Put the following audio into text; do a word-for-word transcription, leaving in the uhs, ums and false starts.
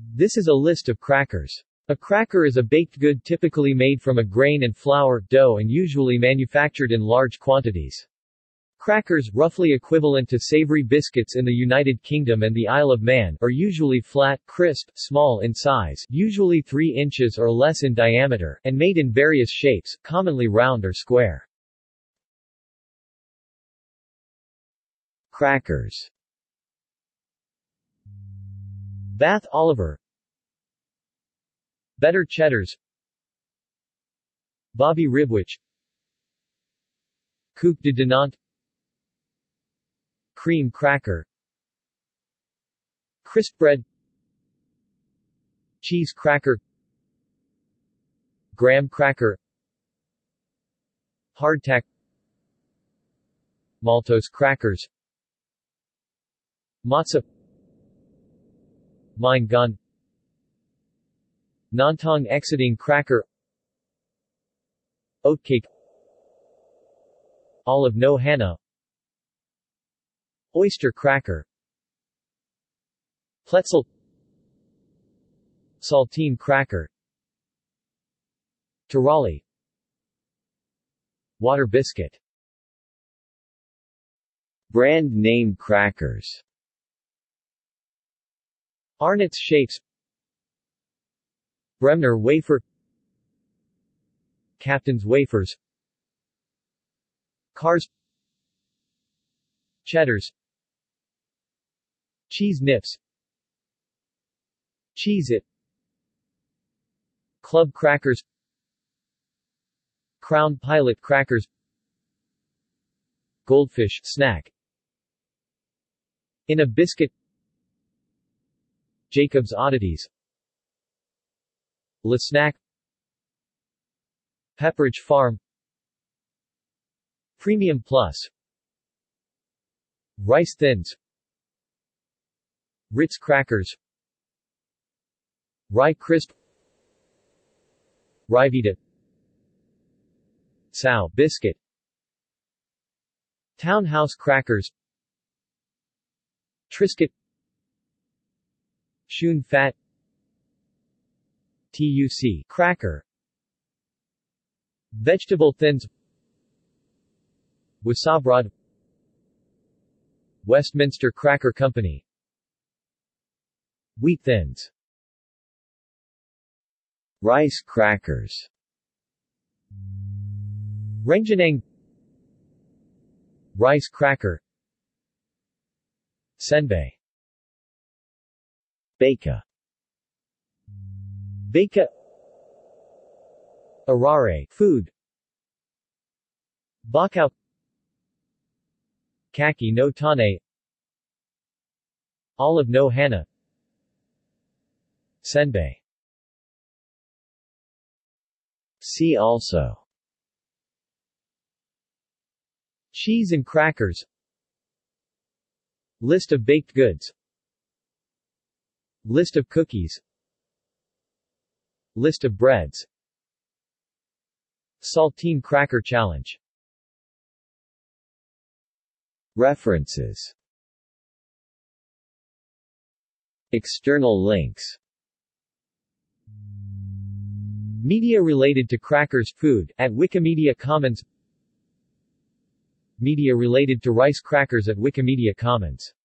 This is a list of crackers. A cracker is a baked good typically made from a grain and flour, dough and usually manufactured in large quantities. Crackers, roughly equivalent to savory biscuits in the United Kingdom and the Isle of Man, are usually flat, crisp, small in size, usually three inches or less in diameter, and made in various shapes, commonly round or square. Crackers. Bath Oliver, Better Cheddars, Bobby Ribwich, Coupe de Dinant, Cream cracker, Crisp bread, Cheese cracker, Graham cracker, Hardtack, Maltose crackers, Matzo, Mein Gone, Nantong Exiding cracker, Oatcake, Olive no Hana, Oyster cracker, Pletzel, Saltine cracker, Tirali, Water biscuit. Brand name crackers. Arnott's Shapes, Bremner wafer, Captain's wafers, Cars, Cheddars, Cheese Nips, Cheez-It, Club crackers, Crown Pilot crackers, Goldfish snack, In a biscuit, Jacob's Oddities, Le Snack, Pepperidge Farm, Premium Plus, Rice Thins, Ritz Crackers, Rye Crisp, Ryvita, Sow Biscuit, Townhouse Crackers, Triscuit, Shun Fat, Tuc Cracker, Vegetable Thins, Wasabrod, Westminster Cracker Company, Wheat Thins. Rice crackers. Renjanang, Rice cracker, Senbei, Beka, Beka, Arare food, Bakao, Kaki no Tane, Olive no Hana, Senbei. See also: Cheese and crackers, List of baked goods, List of cookies, List of breads, Saltine Cracker Challenge. References. External links. Media related to crackers food, at Wikimedia Commons. Media related to rice crackers at Wikimedia Commons.